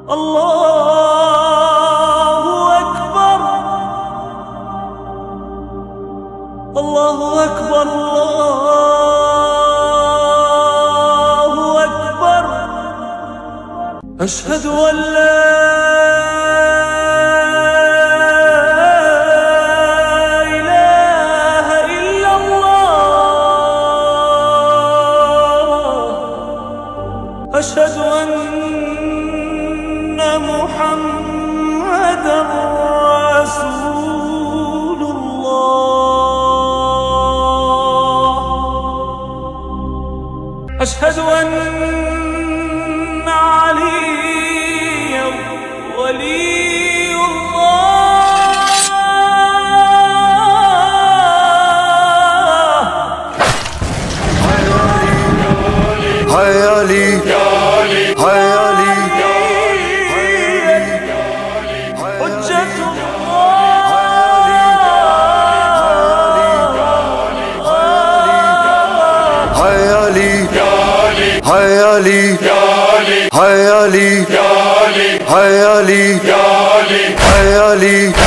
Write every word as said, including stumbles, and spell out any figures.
الله أكبر الله أكبر الله أكبر. أشهد أن لا إله إلا الله. أشهد أن محمدًا رسول الله. أشهد أن عليا ولي الله. حي علي حي علي حجة الله. حي علي حي علي حي علي حي علي حي علي